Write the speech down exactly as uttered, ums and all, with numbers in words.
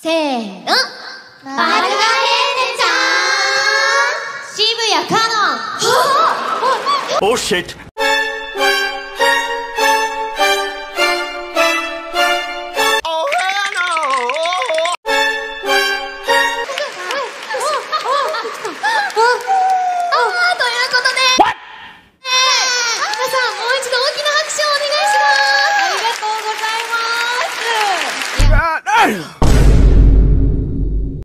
せーの、バルガヘーネちゃん、渋谷かの。 Oh shit! ありがとうございます。